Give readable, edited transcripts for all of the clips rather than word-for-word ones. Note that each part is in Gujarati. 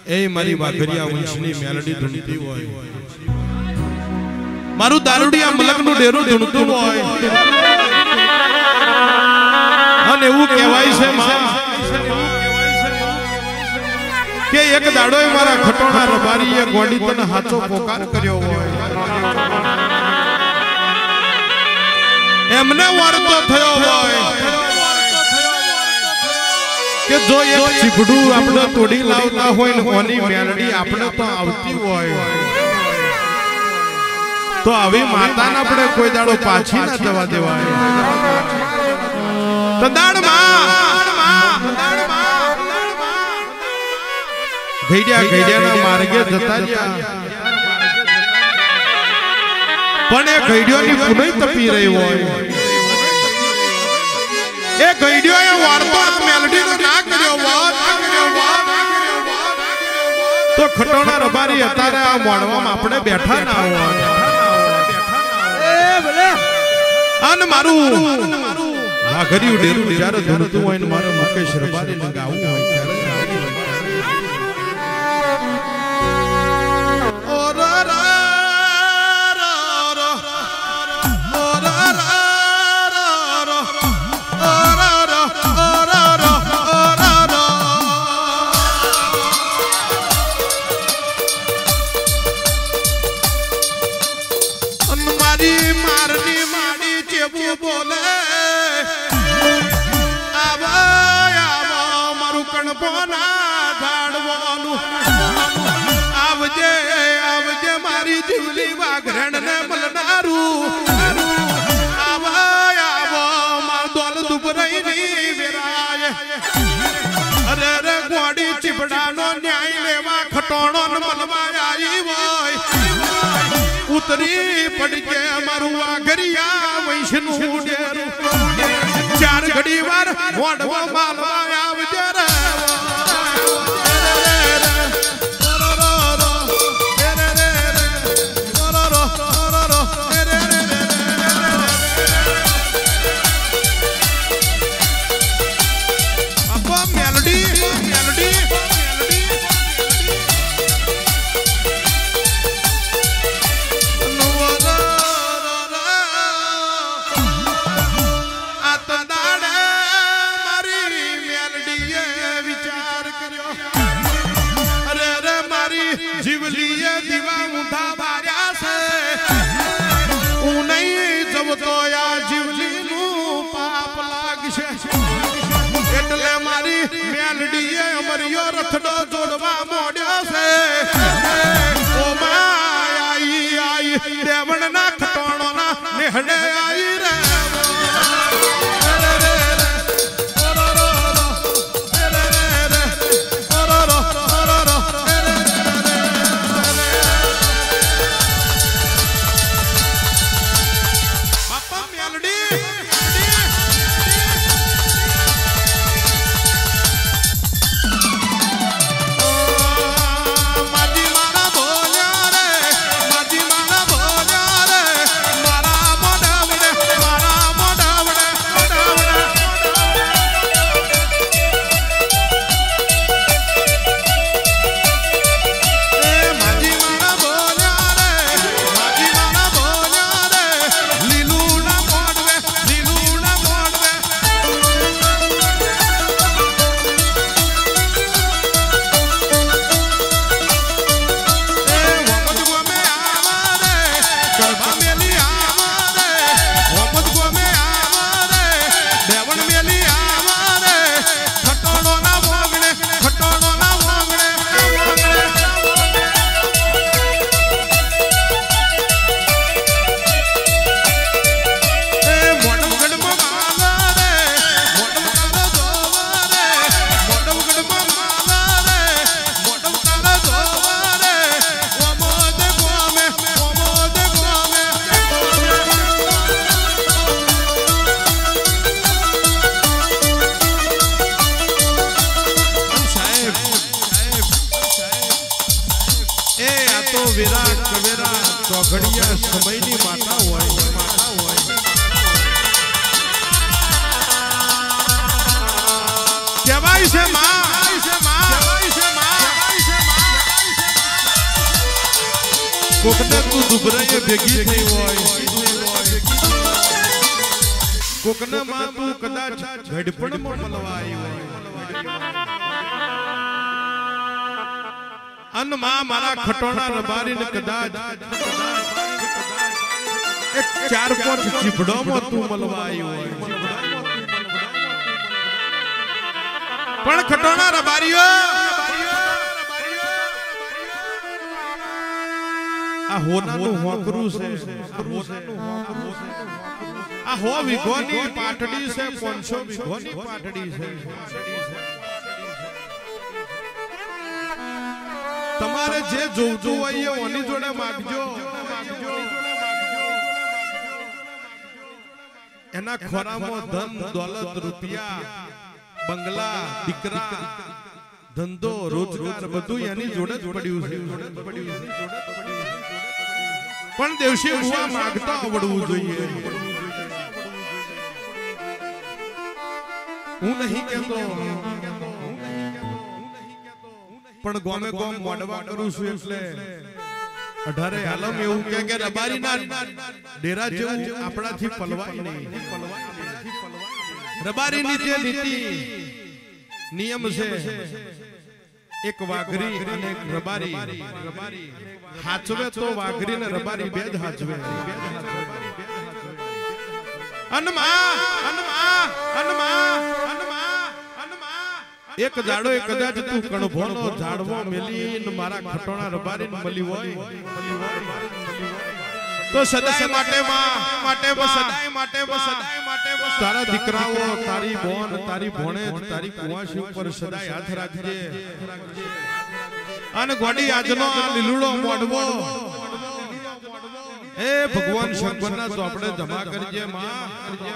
ए मारी वाघरिया वंशनी मेलडी धुनती होय मारू दारूडिया मलक नु डेरू धुनતું होय અને એવું કહેવાય છે માં કે એક દાડોય મારા ખટોણા રબારીએ ગોડી તને હાચો પોકાર કર્યો હોય એમને વારતો થયો હોય કે જો એક ચીપડું આપણે તોડી લાવતા હોય ને ઓની મેલડી આપણે તો આવતી હોય તો આવી માતાને આપણે કોઈ દાડો પાછી ના જવા દેવાય તદાડ માં ગઈડિયાના માર્ગે જતા રહ્યા પણ એ ગઈડિયોની પુનઃ તપી રહી હોય એ ગઈડિયોએ વાર્તો મેલડીનો ના કર્યો વાત તો ખટોણા રબારી અત્યારે આ મોડવામાં આપણે બેઠા ના હોય એ ભલે અન મારું વાઘરિયું ડેરું જ્યારે ધૂણતું હોય ને મારે મુકેશ રબારીને ગાવું હોય ત્યારે उतरी पड़ के मारू वाघरिया वैष्णु डेरू चार घड़ी बार मोड़वा मालवा आवजे रे रथडो जोड़वा मोड़ियो से ओ माय आई देवण ना खटोणो ना नेहड़े आई रे विराट कवेरा चौघड़िया समयनी माता होय केवाय से मां કોકને તું દુબરાએ ભેગી થઈ હોય કોકને માં તું કદાચ ઘડપણમાં મળવાઈ હોય અન માં મારા ખટોણા રબારીને કદાચ એક 4-5 ચીપડોમાં તું મળવાઈ હોય પણ ખટોણા રબારીઓ આ હોનાનું હોકરું છે આ હો વિઘોની પાટડી છે 500 વિઘોની પાટડી છે તમારે જે જોવું હોય એ ઓની જોડે માંગજો એના ખોરામાં ધન દોલત રૂપિયા બંગલા દીકરા ધંધો રોજગાર બધું એની જોડે જ પડ્યું છે પણ દેવશી હુઆ માંગતા આવડવું જોઈએ હું નહીં કહેતો પણ ગોમે ગોમ મોડવા કરું છું એટલે 18 આલમ એવું કે રબારીના ડેરા જેવું આપણાથી પલવાય નહીં રબારીની જે નીતિ નિયમ છે એક વાઘરી અને એક રબારી હાચવે તો વાઘરી ને રબારી બે જ હાચવે એક જાડો કદાચ તું કણભોનો ઝાડવો મેલી મારા ખટોણા રબારી મળી હોય તો સદાય માટે તારા દીકરાઓ તારી બોન તારી ભોણે તારી કુવાસી ઉપર સદાય હાથ રાખજે અને ગોડી આજનો આ લીલુડો મોડવો એ ભગવાન શંકરના ચોપડે જમા કરજે માં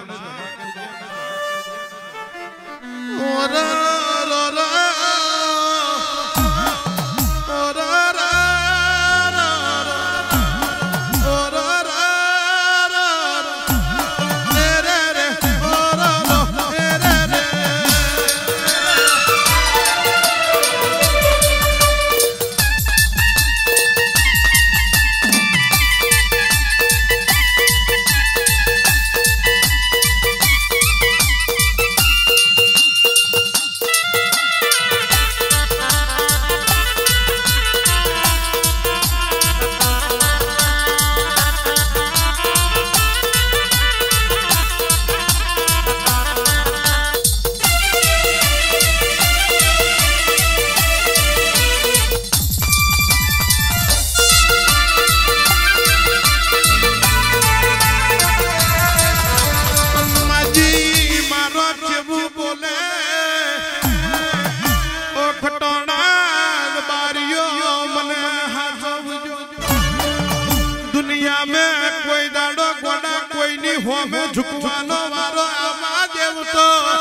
झुकवानो वारो आवा देवतो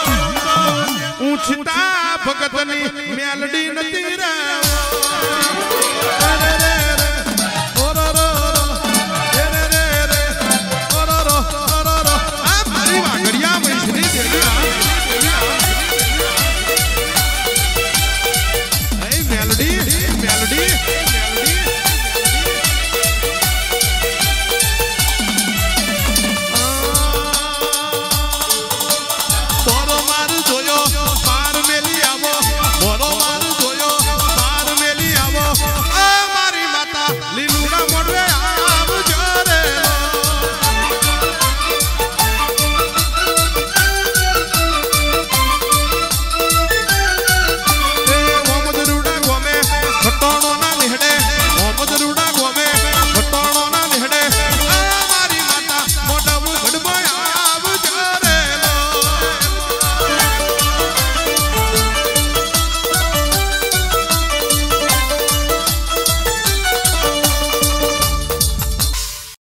ऊंचता भगतनी मेलडी नती रे आ मारी वागड़िया मैसरी मेलडी